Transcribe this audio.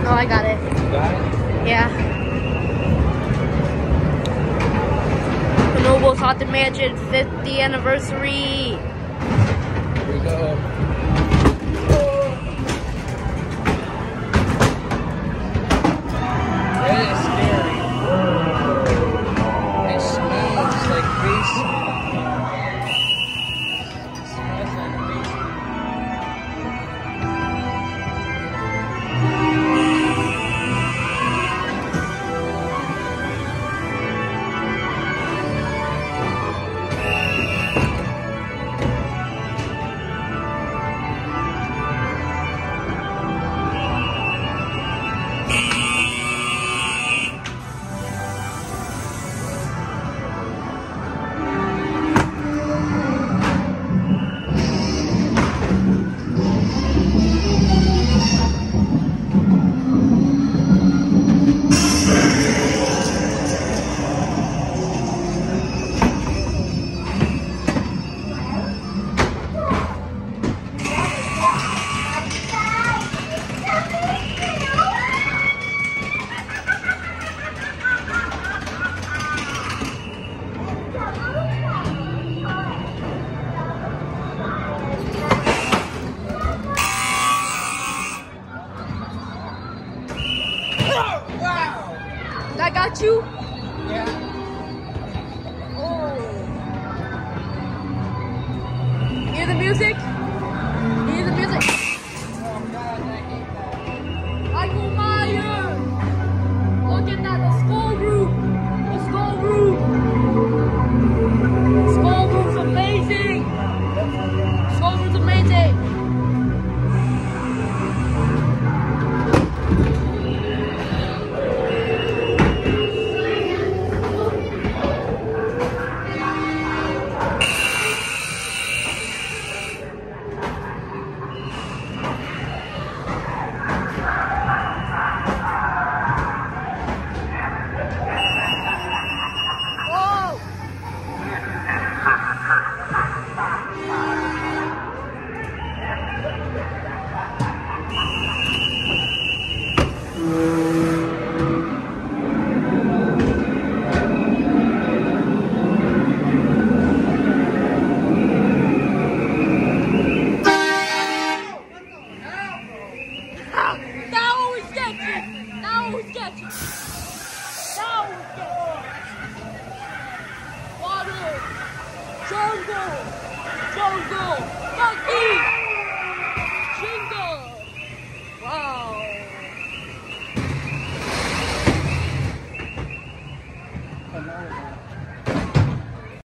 Oh, I got it. You got it? Yeah. The Noble's Haunted Mansion 50th anniversary. Here we go. That is scary. It smells like basement. It smells like basement. That got you? Yeah. Oh. Hear the music? Hear the music? Oh God, I hate that. Michael Myers! Look at that, the skull room! The skull room! Skull room's amazing! Skull room's amazing! Jungle! Monkey! Jingle! Wow! Come on.